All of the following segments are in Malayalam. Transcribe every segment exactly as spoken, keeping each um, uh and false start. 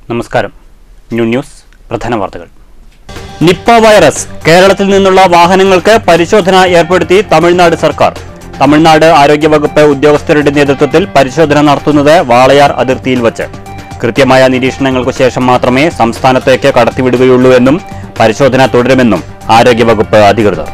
നമസ്കാരം. ന്യൂ ന്യൂസ് പ്രധാന വാർത്തകൾ. നിപ്പ വൈറസ് കേരളത്തിൽ നിന്നുള്ള വാഹനങ്ങൾക്ക് പരിശോധന ഏർപ്പെടുത്തി തമിഴ്നാട് സർക്കാർ. തമിഴ്നാട് ആരോഗ്യവകുപ്പ് ഉദ്യോഗസ്ഥരുടെ നേതൃത്വത്തിൽ പരിശോധന നടത്തുന്നത് വാളയാർ അതിർത്തിയിൽ വച്ച്. കൃത്യമായ നിരീക്ഷണങ്ങൾക്കു ശേഷം മാത്രമേ സംസ്ഥാനത്തേക്ക് കടത്തിവിടുകയുള്ളൂ എന്നും പരിശോധന തുടരുമെന്നും ആരോഗ്യവകുപ്പ് അധികൃതർ.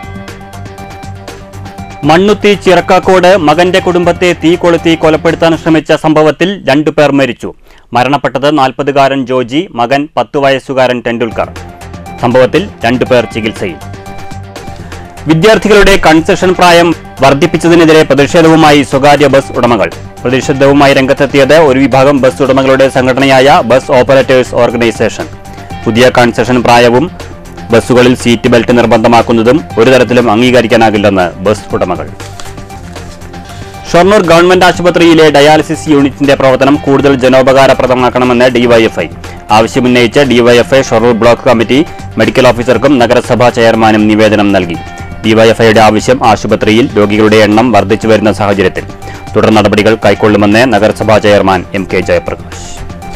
മണ്ണുത്തി ചിറക്കാക്കോട് മകന്റെ കുടുംബത്തെ തീ കൊളുത്തി കൊലപ്പെടുത്താൻ ശ്രമിച്ച സംഭവത്തിൽ രണ്ടുപേർ മരിച്ചു. മരണപ്പെട്ടത് നാൽപ്പതുകാരൻ ജോജി, മകൻ പത്തു വയസ്സുകാരൻ ടെണ്ടുൽക്കർ. സംഭവത്തിൽ രണ്ടുപേർ ചികിത്സയിൽ. വിദ്യാർത്ഥികളുടെ കൺസെഷൻ പ്രായം വർദ്ധിപ്പിച്ചതിനെതിരെ പ്രതിഷേധവുമായി സ്വകാര്യ ബസ് ഉടമകൾ. പ്രതിഷേധവുമായി രംഗത്തെത്തിയത് ഒരു വിഭാഗം ബസ് ഉടമകളുടെ സംഘടനയായ ബസ് ഓപ്പറേറ്റേഴ്സ് ഓർഗനൈസേഷൻ. പുതിയ കൺസെഷൻ പ്രായവും ബസ്സുകളിൽ സീറ്റ് ബെൽറ്റ് നിർബന്ധമാക്കുന്നതും ഒരു തരത്തിലും അംഗീകരിക്കാനാകില്ലെന്ന് ബസ് ഉടമകൾ. ഷൊർണൂർ ഗവൺമെന്റ് ആശുപത്രിയിലെ ഡയാലിസിസ് യൂണിറ്റിന്റെ പ്രവർത്തനം കൂടുതൽ ജനോപകാരപ്രദമാക്കണമെന്ന് ഡിവൈഎഫ്ഐ. ആവശ്യമുന്നയിച്ച് DYFI Shoranur block committee medical ഓഫീസർക്കും നഗരസഭാ ചെയർമാനും നിവേദനം നൽകി. ഡിവൈഎഫ്ഐയുടെ ആവശ്യം ആശുപത്രിയിൽ രോഗികളുടെ എണ്ണം വർദ്ധിച്ചു വരുന്ന സാഹചര്യത്തിൽ തുടർ നടപടികൾ കൈക്കൊള്ളുമെന്ന് നഗരസഭാ ചെയർമാൻ എം കെ ജയപ്രകാശ്.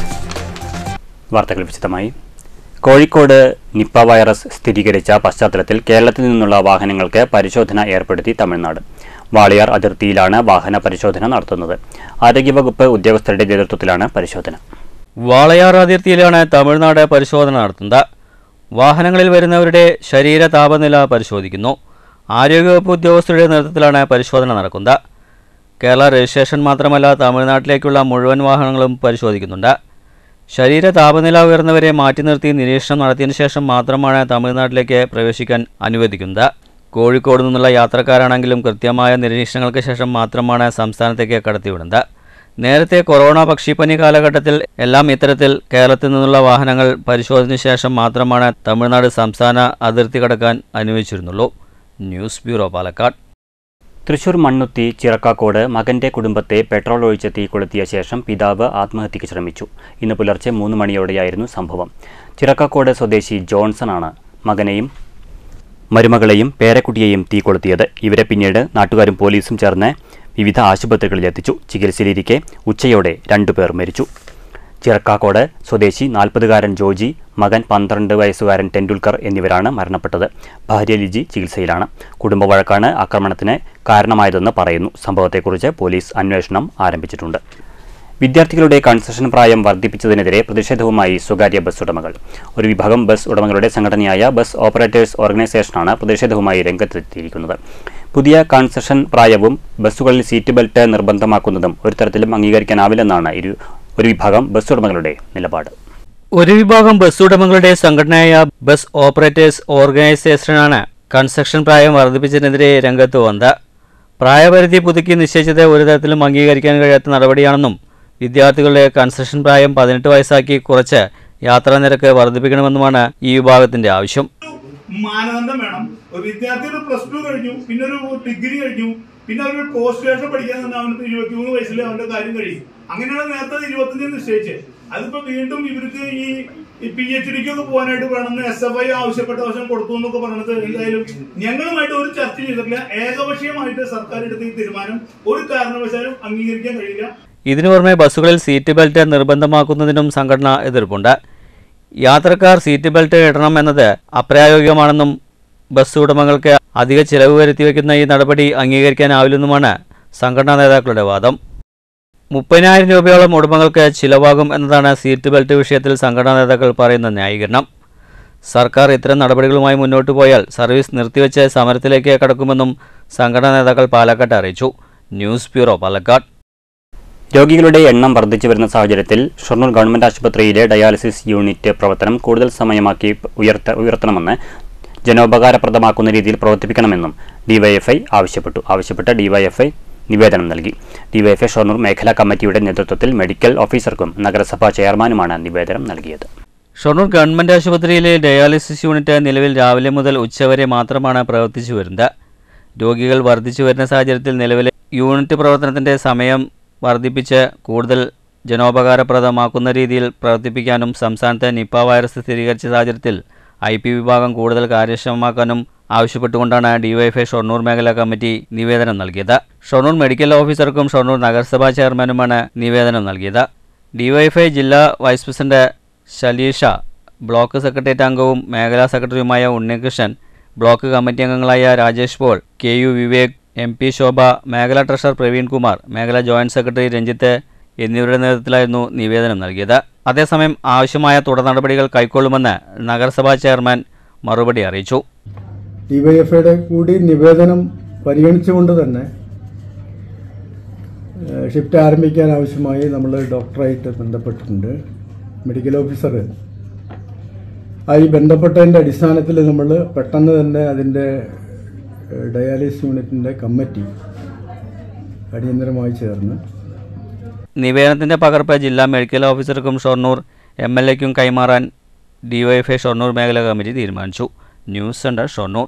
വാർത്തകൾ വിശദമായി. കോഴിക്കോട് നിപ്പ വൈറസ് സ്ഥിരീകരിച്ച പശ്ചാത്തലത്തിൽ കേരളത്തിൽ നിന്നുള്ള വാഹനങ്ങൾക്ക് പരിശോധന ഏർപ്പെടുത്തി തമിഴ്നാട്. വാളയാർ അതിർത്തിയിലാണ് വാഹന പരിശോധന നടത്തുന്നത്. ആരോഗ്യവകുപ്പ് ഉദ്യോഗസ്ഥരുടെ നേതൃത്വത്തിലാണ് പരിശോധന. വാളയാർ അതിർത്തിയിലാണ് തമിഴ്നാട് പരിശോധന നടത്തുന്നത്. വാഹനങ്ങളിൽ വരുന്നവരുടെ ശരീര താപനില പരിശോധിക്കുന്നു. ആരോഗ്യവകുപ്പ് ഉദ്യോഗസ്ഥരുടെ നേതൃത്വത്തിലാണ് പരിശോധന നടക്കുന്നത്. കേരള രജിസ്ട്രേഷൻ മാത്രമല്ല, തമിഴ്നാട്ടിലേക്കുള്ള മുഴുവൻ വാഹനങ്ങളും പരിശോധിക്കുന്നുണ്ട്. ശരീര താപനില ഉയർന്നവരെ മാറ്റി നിർത്തി നിരീക്ഷണം നടത്തിയതിനു ശേഷം മാത്രമാണ് തമിഴ്നാട്ടിലേക്ക് പ്രവേശിക്കാൻ അനുവദിക്കുന്നത്. കോഴിക്കോട് നിന്നുള്ള യാത്രക്കാരാണെങ്കിലും കൃത്യമായ നിരീക്ഷണങ്ങൾക്ക് ശേഷം മാത്രമാണ് സംസ്ഥാനത്തേക്ക് കടത്തിവിടുന്നത്. നേരത്തെ കൊറോണ പക്ഷിപ്പനി കാലഘട്ടത്തിൽ എല്ലാം ഇത്തരത്തിൽ കേരളത്തിൽ നിന്നുള്ള വാഹനങ്ങൾ പരിശോധനയ്ക്ക് ശേഷം മാത്രമാണ് തമിഴ്നാട് സംസ്ഥാന അതിർത്തി കടക്കാൻ അനുവദിച്ചിരുന്നുള്ളൂ. News bureau, Palakkad. തൃശൂർ മണ്ണുത്തി ചിറക്കാക്കോട് മകന്റെ കുടുംബത്തെ പെട്രോൾ ഒഴിച്ച് തീ കൊളുത്തിയ ശേഷം പിതാവ് ആത്മഹത്യയ്ക്ക് ശ്രമിച്ചു. ഇന്ന് പുലർച്ചെ മൂന്ന് മണിയോടെയായിരുന്നു സംഭവം. ചിറക്കാക്കോട് സ്വദേശി ജോൺസണാണ് മകനെയും മരുമകളെയും പേരക്കുട്ടിയെയും തീ കൊളുത്തിയത്. ഇവരെ പിന്നീട് നാട്ടുകാരും പോലീസും ചേർന്ന് വിവിധ ആശുപത്രികളിൽ എത്തിച്ചു. ചികിത്സയിലിരിക്കെ ഉച്ചയോടെ രണ്ടുപേർ മരിച്ചു. ചിറക്കാക്കോട് സ്വദേശി നാൽപ്പതുകാരൻ ജോജി, മകൻ പന്ത്രണ്ട് വയസ്സുകാരൻ ടെണ്ടുൽക്കർ എന്നിവരാണ് മരണപ്പെട്ടത്. ഭാര്യ ലിജി ചികിത്സയിലാണ്. കുടുംബ വഴക്കാണ് ആക്രമണത്തിന് കാരണമായതെന്ന് പറയുന്നു. സംഭവത്തെക്കുറിച്ച് പോലീസ് അന്വേഷണം ആരംഭിച്ചിട്ടുണ്ട്. വിദ്യാർത്ഥികളുടെ കൺസെഷൻ പ്രായം വർദ്ധിപ്പിച്ചതിനെതിരെ പ്രതിഷേധവുമായി സ്വകാര്യ ബസ് ഉടമകൾ. ഒരു വിഭാഗം ബസ് ഉടമകളുടെ സംഘടനയായ ബസ് ഓപ്പറേറ്റേഴ്സ് ഓർഗനൈസേഷനാണ് പ്രതിഷേധവുമായി രംഗത്തെത്തിയിരിക്കുന്നത്. പുതിയ കൺസെഷൻ പ്രായവും ബസ്സുകളിൽ സീറ്റ് ബെൽറ്റ് നിർബന്ധമാക്കുന്നതും ഒരു തരത്തിലും അംഗീകരിക്കാനാവില്ലെന്നാണ് ഇരു ഒരു വിഭാഗം ബസ് ഉടമകളുടെ നിലപാട്. ഒരു വിഭാഗം ബസ് ഉടമകളുടെ സംഘടനയായ ബസ് ഓപ്പറേറ്റേഴ്സ് ഓർഗനൈസേഷനാണ് കൺസെഷൻ പ്രായം വർദ്ധിപ്പിച്ചതിനെതിരെ രംഗത്ത് വന്നത്. പ്രായപരിധി പുതുക്കി നിശ്ചയിച്ചത് ഒരു തരത്തിലും അംഗീകരിക്കാൻ കഴിയാത്ത നടപടിയാണെന്നും വിദ്യാർത്ഥികളുടെ കൺസെഷൻ പ്രായം പതിനെട്ട് വയസ്സാക്കി കുറച്ച് യാത്രാ നിരക്ക് വർദ്ധിപ്പിക്കണമെന്നുമാണ് ഈ വിഭാഗത്തിന്റെ ആവശ്യം. മാനദണ്ഡം വേണം. ഒരു വിദ്യാർത്ഥി ഒരു പ്ലസ് ടു കഴിഞ്ഞു, പിന്നെ ഒരു ഡിഗ്രി കഴിഞ്ഞു, പിന്നെ അവര് പോസ്റ്റ് ഗ്രാജുവേഷൻ പഠിക്കാൻ തന്നെ അവർക്ക് ഇരുപത്തിമൂന്ന് വയസ്സിൽ അവന്റെ കാര്യം കഴിയും. അങ്ങനെയാണ് നേരത്തെ ഇരുപത്തഞ്ച് നിശ്ചയിച്ചത്. അതിപ്പോ വീണ്ടും ഇവർക്ക് ഈ പി എച്ച് ഡിക്കൊക്കെ പോകാനായിട്ട് വേണമെന്ന് എസ് എഫ് ഐ ആവശ്യപ്പെട്ട വശം കൊടുത്തു എന്നൊക്കെ പറഞ്ഞത് എന്തായാലും ഞങ്ങളുമായിട്ട് ഒരു ചർച്ച ചെയ്തിട്ടില്ല. ഏകപക്ഷീയമായിട്ട് സർക്കാർ എടുത്ത ഈ തീരുമാനം ഒരു കാരണവശാലും അംഗീകരിക്കാൻ കഴിയില്ല. ഇതിനു പുറമെ ബസ്സുകളിൽ സീറ്റ് ബെൽറ്റ് നിർബന്ധമാക്കുന്നതിനും സംഘടന എതിർപ്പുണ്ട്. യാത്രക്കാർ സീറ്റ് ബെൽറ്റ് ഇടണം എന്നത് അപ്രായോഗികമാണെന്നും ബസ് ഉടമകൾക്ക് അധിക ചിലവ് വരുത്തിവെക്കുന്ന ഈ നടപടി അംഗീകരിക്കാനാവില്ലെന്നുമാണ് സംഘടനാ നേതാക്കളുടെ വാദം. മുപ്പതിനായിരം രൂപയോളം ഉടമകൾക്ക് ചിലവാകും എന്നതാണ് സീറ്റ് ബെൽറ്റ് വിഷയത്തിൽ സംഘടനാ നേതാക്കൾ പറയുന്ന ന്യായീകരണം. സർക്കാർ ഇത്തരം നടപടികളുമായി മുന്നോട്ടു പോയാൽ സർവീസ് നിർത്തിവെച്ച് സമരത്തിലേക്ക് കടക്കുമെന്നും സംഘടനാ നേതാക്കൾ പാലക്കാട്ട് അറിയിച്ചു. News bureau, Palakkad. രോഗികളുടെ എണ്ണം വർദ്ധിച്ചു വരുന്ന സാഹചര്യത്തിൽ ഷൊർണൂർ ഗവൺമെന്റ് ആശുപത്രിയിലെ ഡയാലിസിസ് യൂണിറ്റ് പ്രവർത്തനം കൂടുതൽ സമയമാക്കി ഉയർത്ത ഉയർത്തണമെന്ന് ജനോപകാരപ്രദമാക്കുന്ന രീതിയിൽ പ്രവർത്തിപ്പിക്കണമെന്നും ഡിവൈഎഫ്ഐ ആവശ്യപ്പെട്ടു. ആവശ്യപ്പെട്ട് ഡിവൈഎഫ്ഐ നിവേദനം നൽകി. ഡിവൈഎഫ്ഐ ഷൊർണൂർ മേഖലാ കമ്മിറ്റിയുടെ നേതൃത്വത്തിൽ മെഡിക്കൽ ഓഫീസർക്കും നഗരസഭാ ചെയർമാനുമാണ് നിവേദനം നൽകിയത്. ഷൊർണൂർ ഗവൺമെന്റ് ആശുപത്രിയിലെ ഡയാലിസിസ് യൂണിറ്റ് നിലവിൽ രാവിലെ മുതൽ ഉച്ചവരെ മാത്രമാണ് പ്രവർത്തിച്ചു വരുന്നത്. രോഗികൾ വർദ്ധിച്ചു വരുന്ന സാഹചര്യത്തിൽ നിലവിലെ യൂണിറ്റ് പ്രവർത്തനത്തിന്റെ സമയം വർദ്ധിപ്പിച്ച് കൂടുതൽ ജനോപകാരപ്രദമാക്കുന്ന രീതിയിൽ പ്രവർത്തിപ്പിക്കാനും സംസ്ഥാനത്ത് നിപ്പ വൈറസ് സ്ഥിരീകരിച്ച സാഹചര്യത്തിൽ ഐ പി വിഭാഗം കൂടുതൽ കാര്യക്ഷമമാക്കാനും ആവശ്യപ്പെട്ടുകൊണ്ടാണ് ഡിവൈഎഫ്ഐ ഷൊർണൂർ മേഖലാ കമ്മിറ്റി നിവേദനം നൽകിയത്. ഷൊർണൂർ മെഡിക്കൽ ഓഫീസർക്കും ഷൊർണൂർ നഗരസഭാ ചെയർമാനുമാണ് നിവേദനം നൽകിയത്. ഡിവൈഎഫ്ഐ ജില്ലാ vice president Shaleesha, block secretariat അംഗവും മേഖലാ സെക്രട്ടറിയുമായ ഉണ്ണികൃഷ്ണൻ, ബ്ലോക്ക് കമ്മിറ്റി അംഗങ്ങളായ Rajesh Paul, K U Vivek, M P Shobha, മേഖലാ ട്രഷറർ പ്രവീൺ കുമാർ, മേഖലാ ജോയിന്റ് സെക്രട്ടറി രഞ്ജിത്ത് എന്നിവരുടെ നേതൃത്വത്തിലായിരുന്നു നിവേദനം നൽകിയത്. അതേസമയം ആവശ്യമായ തുടർ നടപടികൾ കൈക്കൊള്ളുമെന്ന് നഗരസഭാ ചെയർമാൻ മറുപടി അറിയിച്ചു. ഡിവൈഎഫ്ഐയുടെ കൂടി നിവേദനം പരിഗണിച്ചുകൊണ്ട് തന്നെ ഷിഫ്റ്റ് ആരംഭിക്കാൻ ആവശ്യമായി നമ്മൾ ഡോക്ടറായിട്ട് ബന്ധപ്പെട്ടിട്ടുണ്ട്. മെഡിക്കൽ ഓഫീസർ ആയി ബന്ധപ്പെട്ടതിൻ്റെ അടിസ്ഥാനത്തിൽ നമ്മൾ പെട്ടെന്ന് തന്നെ അതിൻ്റെ ഡയാലിസിസ് യൂണിറ്റിൻ്റെ കമ്മിറ്റി അടിയന്തരമായി ചേർന്ന് നിവേദനത്തിൻ്റെ പകർപ്പ് ജില്ലാ മെഡിക്കൽ ഓഫീസർക്കും ഷൊർണൂർ എം എൽ എക്കും കൈമാറാൻ ഡിവൈഎഫ്ഐ ഷൊർണൂർ മേഖലാ കമ്മിറ്റി തീരുമാനിച്ചു. News centre Shoranur.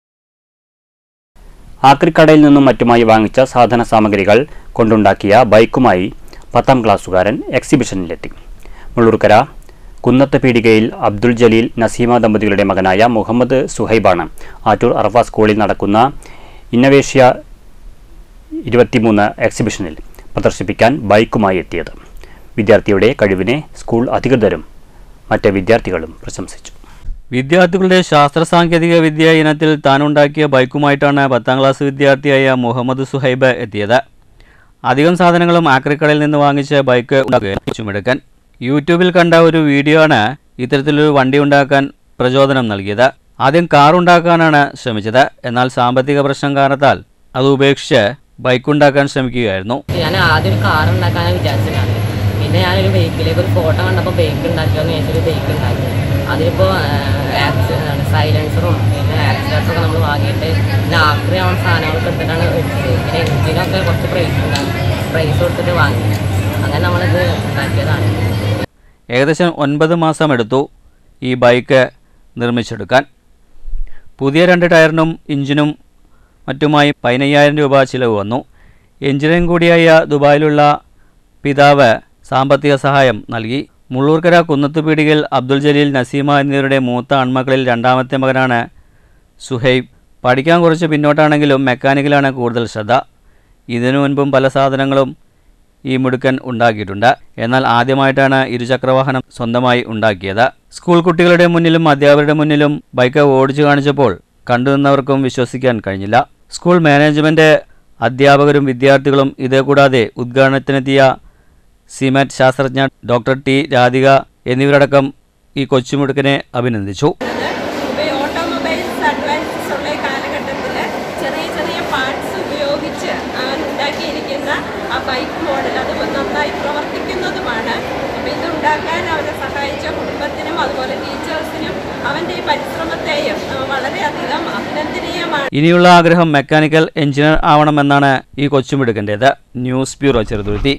ആക്രിക്കടയിൽ നിന്നും മറ്റുമായി വാങ്ങിച്ച സാധന സാമഗ്രികൾ കൊണ്ടുണ്ടാക്കിയ ബൈക്കുമായി പത്താം ക്ലാസ്സുകാരൻ എക്സിബിഷനിലെത്തി. മുള്ളൂർക്കര കുന്നത്ത് പീടികയിൽ അബ്ദുൾ ജലീൽ നസീമ ദമ്പതികളുടെ മകനായ മുഹമ്മദ് സുഹൈബാണ് ആറ്റൂർ അറഫ സ്കൂളിൽ നടക്കുന്ന ഇന്നവേഷ്യ ഇരുപത്തിമൂന്ന് എക്സിബിഷനിൽ പ്രദർശിപ്പിക്കാൻ ബൈക്കുമായി എത്തിയത്. വിദ്യാർത്ഥിയുടെ കഴിവിനെ സ്കൂൾ അധികൃതരും മറ്റ് വിദ്യാർത്ഥികളും പ്രശംസിച്ചു. വിദ്യാർത്ഥികളുടെ ശാസ്ത്ര സാങ്കേതിക വിദ്യ ഇനത്തിൽ താനുണ്ടാക്കിയ ബൈക്കുമായിട്ടാണ് പത്താം ക്ലാസ് വിദ്യാർത്ഥിയായ മുഹമ്മദ് സുഹൈബ് എത്തിയത്. അധികം സാധനങ്ങളും ആക്രിക്കടയിൽ നിന്ന് വാങ്ങിച്ച ബൈക്ക് ഉണ്ടാക്കാൻ യൂട്യൂബിൽ കണ്ട ഒരു വീഡിയോ ആണ് ഇത്തരത്തിലൊരു വണ്ടി ഉണ്ടാക്കാൻ പ്രചോദനം നൽകിയത്. ആദ്യം കാർ ഉണ്ടാക്കാനാണ് ശ്രമിച്ചത്. എന്നാൽ സാമ്പത്തിക പ്രശ്നം കാരണത്താൽ അത് ഉപേക്ഷിച്ച് ബൈക്ക് ഉണ്ടാക്കാൻ ശ്രമിക്കുകയായിരുന്നു. ഞാൻ ആദ്യം ഒരു കാർ ഉണ്ടാക്കാനാണ് വിചാരിച്ചതാണ്. പിന്നെ ഞാനൊരു ബൈക്കിലേക്ക് ഒരു ഫോട്ടോ കണ്ടപ്പോൾ ബൈക്ക് ഉണ്ടാക്കിയോന്ന് ചോദിച്ചൊരു ബൈക്ക് ഉണ്ടാക്കി. അതിലിപ്പോൾ സൈലൻസറും പിന്നെ ആക്സിലേറ്ററൊക്കെ നമ്മൾ വാങ്ങിയിട്ട് പിന്നെ ആക്രിയാവുന്ന സാധനങ്ങളൊക്കെ എടുത്തിട്ടാണ് വെച്ചത്. പിന്നെ എഞ്ചിനൊക്കെ കുറച്ച് പ്രൈസ് ഉണ്ടാകും, പ്രൈസ് കൊടുത്തിട്ട് വാങ്ങി. അങ്ങനെ നമ്മളിത് ഉണ്ടാക്കിയതാണ്. ഏകദേശം ഒൻപത് മാസം എടുത്തു ഈ ബൈക്ക് നിർമ്മിച്ചെടുക്കാൻ. പുതിയ രണ്ട് ടയറിനും എഞ്ചിനും മറ്റുമായി പതിനയ്യായിരം രൂപ ചിലവ് വന്നു. എഞ്ചിനീയറിംഗ് കൂടിയായ ദുബായിലുള്ള പിതാവ് സാമ്പത്തിക സഹായം നൽകി. മുള്ളൂർക്കര കുന്നത്തുപീടികയിൽ അബ്ദുൾ ജലീൽ, നസീമ എന്നിവരുടെ മൂത്ത ആൺമക്കളിൽ രണ്ടാമത്തെ മകനാണ് സുഹൈബ്. പഠിക്കാൻ കുറച്ച് പിന്നോട്ടാണെങ്കിലും മെക്കാനിക്കലാണ് കൂടുതൽ ശ്രദ്ധ. ഇതിനു മുൻപും പല സാധനങ്ങളും ഈ മിടുക്കൻ ഉണ്ടാക്കിയിട്ടുണ്ട്. എന്നാൽ ആദ്യമായിട്ടാണ് ഇരുചക്രവാഹനം സ്വന്തമായി ഉണ്ടാക്കിയത്. സ്കൂൾ കുട്ടികളുടെ മുന്നിലും അധ്യാപകരുടെ മുന്നിലും ബൈക്ക് ഓടിച്ചു കാണിച്ചപ്പോൾ കണ്ടുനിന്നവർക്കും വിശ്വസിക്കാൻ കഴിഞ്ഞില്ല. സ്കൂൾ മാനേജ്മെൻറ്റ്, അധ്യാപകരും വിദ്യാർത്ഥികളും ഇതേകൂടാതെ ഉദ്ഘാടനത്തിനെത്തിയ സിമെറ്റ് ശാസ്ത്രജ്ഞ ഡോക്ടർ ടി രാധിക എന്നിവരടക്കം ഈ കൊച്ചുമിടുക്കനെ അഭിനന്ദിച്ചു. ഓട്ടോമൊബൈൽസ് അഡ്വാൻസസ് ഉള്ള കാലഘട്ടത്തിൽ ചെറിയ ചെറിയ പാർട്സ് ഉപയോഗിച്ച് ഉണ്ടാക്കിയിരിക്കുന്ന ആ ബൈക്ക് മോഡൽ അത് നന്നായി പ്രവർത്തിക്കുന്നതുമാണ്. അപ്പോൾ ഇതുണ്ടാക്കാൻ അവരെ സഹായിച്ച കുടുംബത്തിനും അതുപോലെ ടീച്ചേഴ്സിനും അവൻ്റെ ഈ പരിശ്രമത്തെയും വളരെയധികം അഭിനന്ദനീയമാണ്. ഇനിയുള്ള ആഗ്രഹം മെക്കാനിക്കൽ എഞ്ചിനീയർ ആവണമെന്നാണ് ഈ കൊച്ചുമിടുക്കൻ്റേത്. News bureau, Cheruthuruthy.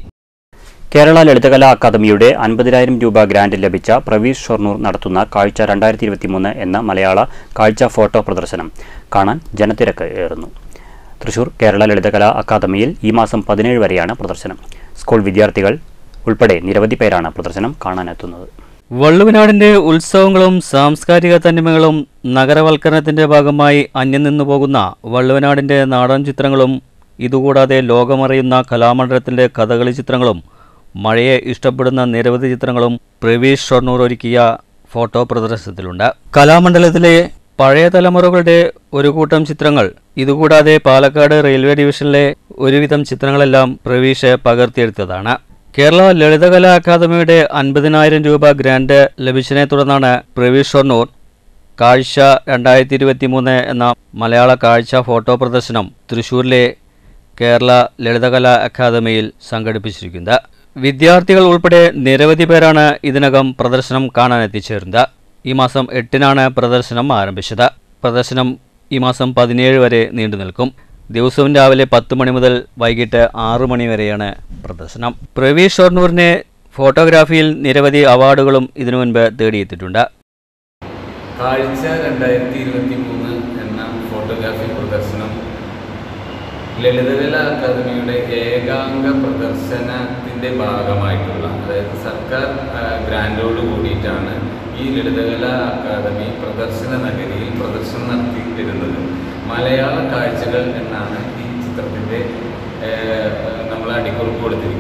കേരള ലളിതകലാ അക്കാദമിയുടെ അൻപതിനായിരം രൂപ ഗ്രാന്റ് ലഭിച്ച പ്രവീഷ് ഷൊർണൂർ നടത്തുന്ന കാഴ്ച രണ്ടായിരത്തി ഇരുപത്തിമൂന്ന് എന്ന മലയാള കാഴ്ച ഫോട്ടോ പ്രദർശനം കാണാൻ ജനത്തിരക്ക് ഏറുന്നു. തൃശൂർ കേരള ലളിതകലാ അക്കാദമിയിൽ ഈ മാസം പതിനേഴ് വരെയാണ് പ്രദർശനം. സ്കൂൾ വിദ്യാർത്ഥികൾ ഉൾപ്പെടെ നിരവധി പേരാണ് പ്രദർശനം കാണാനെത്തുന്നത്. വള്ളുവനാടിൻ്റെ ഉത്സവങ്ങളും സാംസ്കാരിക തനിമകളും നഗരവൽക്കരണത്തിൻ്റെ ഭാഗമായി അന്യം നിന്നു പോകുന്ന വള്ളുവനാടിൻ്റെ നാടൻ ചിത്രങ്ങളും ഇതുകൂടാതെ ലോകമറിയുന്ന കലാമണ്ഡലത്തിൻ്റെ കഥകളി ചിത്രങ്ങളും മഴയെ ഇഷ്ടപ്പെടുന്ന നിരവധി ചിത്രങ്ങളും പ്രവീഷ് ഷൊർണൂർ ഒരുക്കിയ ഫോട്ടോ പ്രദർശനത്തിലുണ്ട്. കലാമണ്ഡലത്തിലെ പഴയ തലമുറകളുടെ ഒരു കൂട്ടം ചിത്രങ്ങൾ, ഇതുകൂടാതെ പാലക്കാട് റെയിൽവേ ഡിവിഷനിലെ ഒരുവിധം ചിത്രങ്ങളെല്ലാം പ്രവീഷ് പകർത്തിയെടുത്തതാണ്. കേരള ലളിതകലാ അക്കാദമിയുടെ അൻപതിനായിരം രൂപ ഗ്രാന്റ് ലഭിച്ചതിനെ തുടർന്നാണ് പ്രവീഷ് ഷൊർണൂർ കാഴ്ച രണ്ടായിരത്തി ഇരുപത്തി മൂന്ന് എന്ന മലയാള കാഴ്ച ഫോട്ടോ പ്രദർശനം തൃശ്ശൂരിലെ കേരള ലളിതകലാ അക്കാദമിയിൽ സംഘടിപ്പിച്ചിരിക്കുന്നത്. വിദ്യാർത്ഥികൾ ഉൾപ്പെടെ നിരവധി പേരാണ് ഇതിനകം പ്രദർശനം കാണാൻ എത്തിച്ചേരുന്നത്. ഈ മാസം എട്ടിനാണ് പ്രദർശനം ആരംഭിച്ചത്. പ്രദർശനം ഈ മാസം പതിനേഴ് വരെ നീണ്ടു നിൽക്കും. ദിവസവും രാവിലെ പത്ത് മണി മുതൽ വൈകിട്ട് ആറു മണി വരെയാണ് പ്രദർശനം. പ്രവീഷ് ഷൊർണൂറിനെ ഫോട്ടോഗ്രാഫിയിൽ നിരവധി അവാർഡുകളും ഇതിനു മുൻപ് തേടിയെത്തിയിട്ടുണ്ട്. കാഴ്ച രണ്ടായിരത്തി ഇരുപത്തി മൂന്ന് എന്ന ഫോട്ടോഗ്രാഫി പ്രദർശനം ലളിതകലാ അക്കാദമിയുടെ ഏകാംഗ പ്രദർശനത്തിൻ്റെ ഭാഗമായിട്ടുള്ള, അതായത് സർക്കാർ ഗ്രാൻഡോട് കൂടിയിട്ടാണ് ഈ ലളിതകലാ അക്കാദമി പ്രദർശന നഗരിയിൽ പ്രദർശനം നടത്തി വരുന്നത്. മലയാള കാഴ്ചകൾ എന്നാണ് ഈ ചിത്രത്തിൻ്റെ നമ്മൾ അടിക്കുറിപ്പ് കൊടുത്തിരിക്കുന്നത്.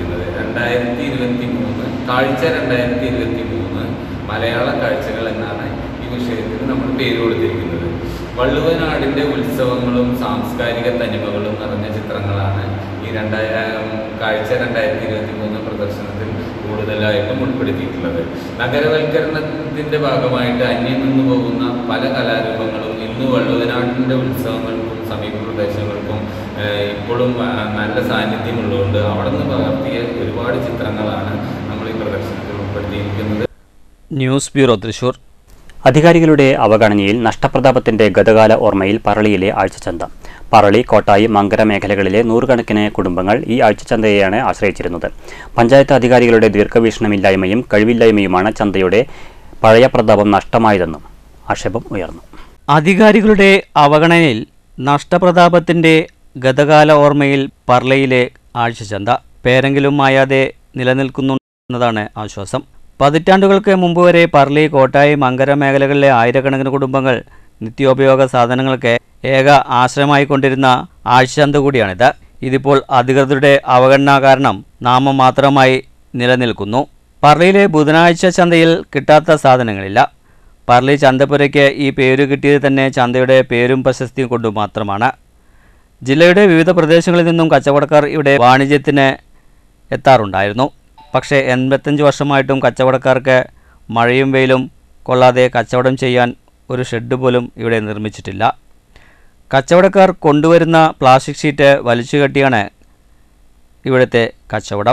രണ്ടായിരത്തി ഇരുപത്തി മൂന്ന് കാഴ്ച രണ്ടായിരത്തി ഇരുപത്തി മൂന്ന് മലയാള കാഴ്ചകൾ എന്നാണ് ഈ വിഷയത്തിന് നമ്മൾ പേര് കൊടുത്തിരിക്കുന്നത്. വള്ളുവനാടിൻ്റെ ഉത്സവങ്ങളും സാംസ്കാരിക തനിമകളും നിറഞ്ഞ ചിത്രങ്ങളാണ് ഈ രണ്ടായ കാഴ്ച രണ്ടായിരത്തി ഇരുപത്തി മൂന്ന് പ്രദർശനത്തിൽ കൂടുതലായിട്ടും ഉൾപ്പെടുത്തിയിട്ടുള്ളത്. നഗരവൽക്കരണത്തിൻ്റെ ഭാഗമായിട്ട് അന്യം നിന്നു പോകുന്ന പല കലാരൂപങ്ങളും ഇന്ന് വള്ളുവനാടിൻ്റെ ഉത്സവങ്ങൾക്കും സമീപ പ്രദേശങ്ങൾക്കും ഇപ്പോഴും നല്ല സാന്നിധ്യമുള്ളതുകൊണ്ട് അവിടെ നിന്ന് പകർത്തിയ ഒരുപാട് ചിത്രങ്ങളാണ് നമ്മൾ ഈ പ്രദർശനത്തിൽ ഉൾപ്പെടുത്തിയിരിക്കുന്നത്. News bureau Thrissur. അധികാരികളുടെ അവഗണനയിൽ നഷ്ടപ്രതാപത്തിന്റെ ഗതകാല ഓർമ്മയിൽ പറളിയിലെ ആഴ്ചച്ചന്ത. പറളി, കോട്ടായി, മങ്കര മേഖലകളിലെ നൂറുകണക്കിന് കുടുംബങ്ങൾ ഈ ആഴ്ചച്ചന്തയെയാണ് ആശ്രയിച്ചിരുന്നത്. പഞ്ചായത്ത് അധികാരികളുടെ ദീർഘവീക്ഷണമില്ലായ്മയും കഴിവില്ലായ്മയുമാണ് ചന്തയുടെ പഴയ പ്രതാപം നഷ്ടമായതെന്നും ആക്ഷേപം ഉയർന്നു. അധികാരികളുടെ അവഗണനയിൽ നഷ്ടപ്രതാപത്തിന്റെ ഗതകാല ഓർമ്മയിൽ പറളിയിലെ ആഴ്ചച്ചന്ത പേരെങ്കിലും മായാതെ നിലനിൽക്കുന്നു എന്നതാണ് ആശ്വാസം. പതിറ്റാണ്ടുകൾക്ക് മുമ്പ് വരെ പറളി, കോട്ടായി, മങ്കര മേഖലകളിലെ ആയിരക്കണക്കിന് കുടുംബങ്ങൾ നിത്യോപയോഗ സാധനങ്ങൾക്ക് ഏക ആശ്രയമായിക്കൊണ്ടിരുന്ന ആഴ്ചച്ചന്ത കൂടിയാണിത്. ഇതിപ്പോൾ അധികൃതരുടെ അവഗണന കാരണം നാമം മാത്രമായി നിലനിൽക്കുന്നു. പറളിയിലെ ബുധനാഴ്ച ചന്തയിൽ കിട്ടാത്ത സാധനങ്ങളില്ല. പറളി ചന്തപ്പുരയ്ക്ക് ഈ പേര് കിട്ടിയത് തന്നെ ചന്തയുടെ പേരും പ്രശസ്തിയും കൊണ്ടു മാത്രമാണ്. ജില്ലയുടെ വിവിധ പ്രദേശങ്ങളിൽ നിന്നും കച്ചവടക്കാർ ഇവിടെ വാണിജ്യത്തിന് എത്താറുണ്ടായിരുന്നു. പക്ഷേ എൺപത്തഞ്ച് വർഷമായിട്ടും കച്ചവടക്കാർക്ക് മഴയും വെയിലും കൊള്ളാതെ കച്ചവടം ചെയ്യാൻ ഒരു ഷെഡ് പോലും ഇവിടെ നിർമ്മിച്ചിട്ടില്ല. കച്ചവടക്കാർ കൊണ്ടുവരുന്ന പ്ലാസ്റ്റിക് ഷീറ്റ് വലിച്ചു കെട്ടിയാണ് ഇവിടുത്തെ കച്ചവടം.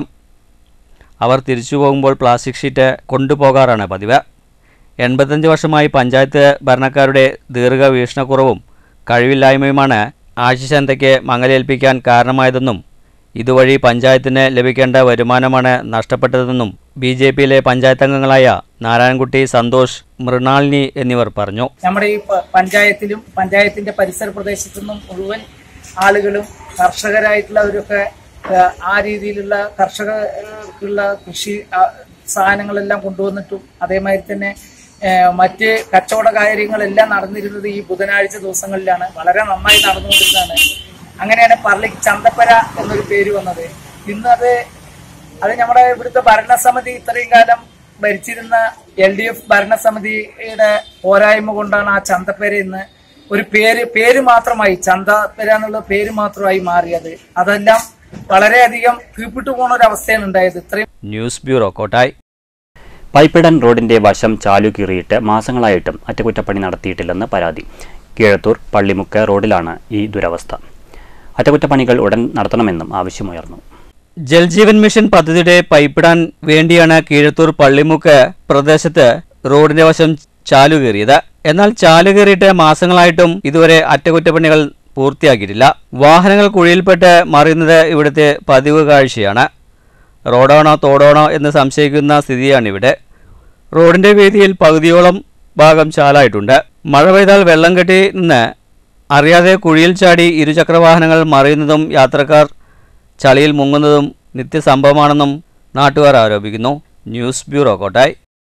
അവർ തിരിച്ചു പോകുമ്പോൾ പ്ലാസ്റ്റിക് ഷീറ്റ് കൊണ്ടുപോകാറാണ് പതിവ്. എൺപത്തഞ്ച് വർഷമായി പഞ്ചായത്ത് ഭരണക്കാരുടെ ദീർഘവീക്ഷണക്കുറവും കഴിവില്ലായ്മയുമാണ് ആഴ്ചച്ചന്തയ്ക്ക് മങ്ങലേൽപ്പിക്കാൻ കാരണമായതെന്നും ഇതുവഴി പഞ്ചായത്തിന് ലഭിക്കേണ്ട വരുമാനമാണ് നഷ്ടപ്പെട്ടതെന്നും ബി ജെ പിയിലെ പഞ്ചായത്ത് അംഗങ്ങളായ നാരായണൻകുട്ടി, സന്തോഷ്, മൃണാളിനി എന്നിവർ പറഞ്ഞു. നമ്മുടെ ഈ പഞ്ചായത്തിലും പഞ്ചായത്തിന്റെ പരിസര പ്രദേശത്തു നിന്നും മുഴുവൻ ആളുകളും കർഷകരായിട്ടുള്ളവരൊക്കെ ആ രീതിയിലുള്ള കർഷകർക്കുള്ള കൃഷി സാധനങ്ങളെല്ലാം കൊണ്ടുവന്നിട്ടും അതേമാതിരി തന്നെ മറ്റ് കച്ചവട കാര്യങ്ങളെല്ലാം നടന്നിരുന്നത് ഈ ബുധനാഴ്ച ദിവസങ്ങളിലാണ്. വളരെ നന്നായി നടന്നുകൊണ്ടിരുന്നതാണ്. അങ്ങനെയാണ് പറളിക്ക് ചന്തപ്പര എന്നൊരു പേര് വന്നത്. ഇന്ന് അത് അത് നമ്മുടെ ഇവിടുത്തെ ഭരണസമിതി ഇത്രയും കാലം ഭരിച്ചിരുന്ന എൽ ഡി എഫ് ഭരണസമിതിയുടെ പോരായ്മ കൊണ്ടാണ് ആ ചന്തപ്പര ഇന്ന് ഒരു പേര് പേര് മാത്രമായി ചന്തപ്പര എന്നുള്ള പേര് മാത്രമായി മാറിയത്. അതെല്ലാം വളരെയധികം കീപ്പിട്ടു പോണ ഒരു അവസ്ഥയാണ് ഉണ്ടായത്. ഇത്രയും. News bureau, Kottayi. പൈപ്പിടൻ റോഡിന്റെ വശം ചാലു കീറിയിട്ട് മാസങ്ങളായിട്ടും അറ്റകുറ്റപ്പണി നടത്തിയിട്ടില്ലെന്ന് പരാതി. കീഴത്തൂർ പള്ളിമുക്ക് റോഡിലാണ് ഈ ദുരവസ്ഥ. അറ്റകുറ്റപ്പണികൾ ഉടൻ നടത്തണമെന്നും ആവശ്യമുയർന്നു. ജൽജീവൻ മിഷൻ പദ്ധതിയുടെ പൈപ്പിടാൻ വേണ്ടിയാണ് കീഴത്തൂർ പള്ളിമുക്ക് പ്രദേശത്ത് റോഡിന്റെ വശം ചാലുകീറിയത്. എന്നാൽ ചാലുകീറിയിട്ട് മാസങ്ങളായിട്ടും ഇതുവരെ അറ്റകുറ്റപ്പണികൾ പൂർത്തിയാക്കിയിട്ടില്ല. വാഹനങ്ങൾ കുഴിയിൽപ്പെട്ട് മറിയുന്നത് ഇവിടുത്തെ പതിവ് കാഴ്ചയാണ്. റോഡാണോ തോടാണോ എന്ന് സംശയിക്കുന്ന സ്ഥിതിയാണിവിടെ. റോഡിന്റെ വീതിയിൽ പകുതിയോളം ഭാഗം ചാലായിട്ടുണ്ട്. മഴ പെയ്താൽ വെള്ളം കെട്ടി നിന്ന് അറിയാതെ കുഴിയിൽ ചാടി ഇരുചക്രവാഹനങ്ങൾ മറിയുന്നതും യാത്രക്കാർ ചളിയിൽ മുങ്ങുന്നതും നിത്യസംഭവമാണെന്നും നാട്ടുകാർ ആരോപിക്കുന്നു. News bureau, Kottayi.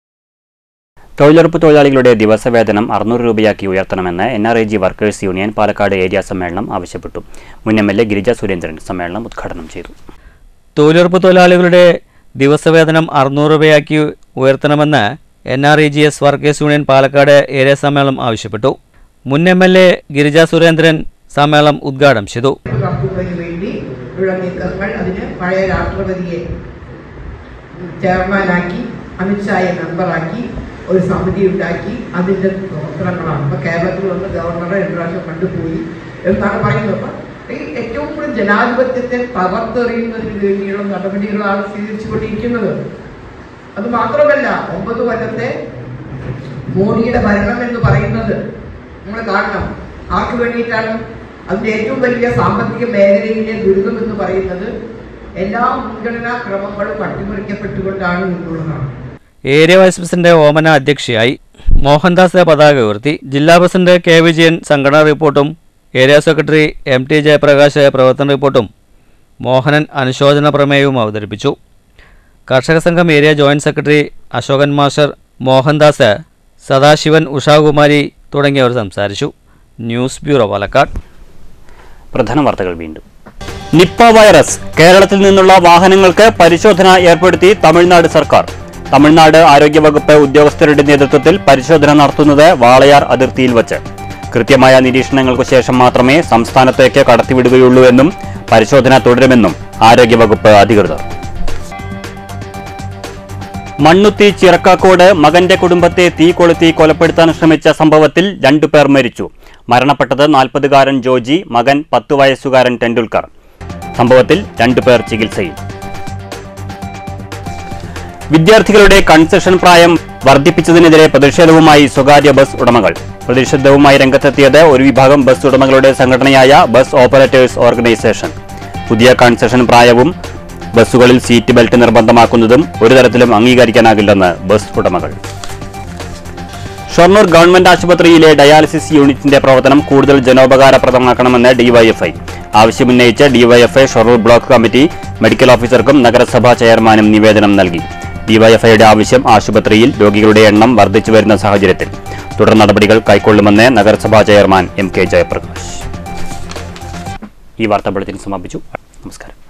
തൊഴിലുറപ്പ് തൊഴിലാളികളുടെ ദിവസവേതനം അറുന്നൂറ് രൂപയാക്കി ഉയർത്തണമെന്ന് N R I G workers union Palakkad area സമ്മേളനം ആവശ്യപ്പെട്ടു. മുൻ M L A Girija Surendran സമ്മേളനം ഉദ്ഘാടനം ചെയ്തു. തൊഴിലുറപ്പ് തൊഴിലാളികളുടെ ദിവസവേതനം അറുന്നൂറ് രൂപയാക്കി ഉയർത്തണമെന്ന് N R E G S workers union Palakkad area സമ്മേളനം ആവശ്യപ്പെട്ടു. മുൻ M L A Girija Surendran സമ്മേളനം ഉദ്ഘാടനം ചെയ്തു. അതിന് പഴയ രാഷ്ട്രപതിയെ ചെയർമാനാക്കി അമിത്ഷായെ മെമ്പറാക്കി ഒരു സമിതി ഉണ്ടാക്കി അതിൻ്റെ പ്രവർത്തനങ്ങളാണ്. ഇപ്പൊ കേരളത്തിൽ വന്ന് ഗവർണറെ രണ്ട് പ്രാവശ്യം കണ്ടുപോയി എന്നാണ് പറയുന്നത്. അപ്പൊ ഈ ഏറ്റവും കൂടുതൽ ജനാധിപത്യത്തെ തകർത്തെറിയുന്നതിന് വേണ്ടിയുള്ള നടപടികളാണ് സ്വീകരിച്ചുകൊണ്ടിരിക്കുന്നത്. അത് മാത്രമല്ല, ഒമ്പത് കൊല്ലത്തെ മോഡിയുടെ ഭരണം എന്ന് പറയുന്നത് നമ്മൾ കാണണം. ആർക്ക് വേണ്ടിയിട്ടാണ്? അതിന്റെ ഏറ്റവും വലിയ സാമ്പത്തിക മേഖലയിലെ ദുരിതം എന്ന് പറയുന്നത് എല്ലാ മുൻഗണനാ ക്രമങ്ങളും അട്ടിമറിക്കപ്പെട്ടുകൊണ്ടാണ് എന്നുള്ളതാണ്. ഏരിയ വൈസ് പ്രസിഡന്റ് ഓമന അധ്യക്ഷയായി. മോഹൻദാസ് പതാക ഉയർത്തി. ജില്ലാ പ്രസിഡന്റ് കെ വിജയൻ സംഘടനാ റിപ്പോർട്ടും area secretary M T Jayaprakash പ്രവർത്തന റിപ്പോർട്ടും മോഹനൻ അനുശോചന പ്രമേയവും അവതരിപ്പിച്ചു. Karshaka Sangham area joint secretary Ashokan master, Mohandas, Sadasivan, Ushakumari തുടങ്ങിയവർ സംസാരിച്ചു. News bureau, Palakkad. പ്രധാന വാർത്തകൾ വീണ്ടും. നിപ്പ വൈറസ് കേരളത്തിൽ നിന്നുള്ള വാഹനങ്ങൾക്ക് പരിശോധന ഏർപ്പെടുത്തി തമിഴ്നാട് സർക്കാർ. തമിഴ്നാട് ആരോഗ്യവകുപ്പ് ഉദ്യോഗസ്ഥരുടെ നേതൃത്വത്തിൽ പരിശോധന നടത്തുന്നത് വാളയാർ അതിർത്തിയിൽ വച്ച്. കൃത്യമായ നിരീക്ഷണങ്ങൾക്കു ശേഷം മാത്രമേ സംസ്ഥാനത്തേക്ക് കടത്തിവിടുകയുള്ളൂ എന്നും പരിശോധന തുടരുമെന്നും ആരോഗ്യവകുപ്പ് അധികൃതർ. മണ്ണുത്തി ചിറക്കാക്കോട് മകന്റെ കുടുംബത്തെ തീ കൊളുത്തി കൊലപ്പെടുത്താൻ ശ്രമിച്ച സംഭവത്തിൽ രണ്ടുപേർ മരിച്ചു. മരണപ്പെട്ടത് നാൽപ്പതുകാരൻ ജോജി, മകൻ പത്തു വയസ്സുകാരൻ ടെണ്ടുൽക്കർ. സംഭവത്തിൽ രണ്ടുപേർ ചികിത്സയിൽ. വിദ്യാർത്ഥികളുടെ കൺസെഷൻ പ്രായം വർദ്ധിപ്പിച്ചതിനെതിരെ പ്രതിഷേധവുമായി സ്വകാര്യ ബസ് ഉടമകൾ. പ്രതിഷേധവുമായി രംഗത്തെത്തിയത് ഒരു വിഭാഗം ബസ് ഉടമകളുടെ സംഘടനയായ ബസ് ഓപ്പറേറ്റേഴ്സ് ഓർഗനൈസേഷൻ. പുതിയ കൺസെഷൻ പ്രായവും ബസ്സുകളിൽ സീറ്റ് ബെൽറ്റ് നിർബന്ധമാക്കുന്നതും ഒരു തരത്തിലും അംഗീകരിക്കാനാകില്ലെന്ന് ബസ് ഉടമകൾ. ഷൊർണൂർ ഗവൺമെന്റ് ആശുപത്രിയിലെ ഡയാലിസിസ് യൂണിറ്റിന്റെ പ്രവർത്തനം കൂടുതൽ ജനോപകാരപ്രദമാക്കണമെന്ന് ഡിവൈഎഫ്ഐ. ആവശ്യമുന്നയിച്ച് DYFI Shoranur block committee medical ഓഫീസർക്കും നഗരസഭാ ചെയർമാനും നിവേദനം നൽകി. ഡിവൈഎഫ്ഐയുടെ ആവശ്യം ആശുപത്രിയിൽ രോഗികളുടെ എണ്ണം വർദ്ധിച്ചു വരുന്ന സാഹചര്യത്തിൽ തുടർ നടപടികൾ കൈക്കൊള്ളുമെന്ന് നഗരസഭാ ചെയർമാൻ എം കെ ജയപ്രകാശ്. ഈ വാർത്താ ബുള്ളറ്റിൻ സമാപിച്ചു. നമസ്കാരം.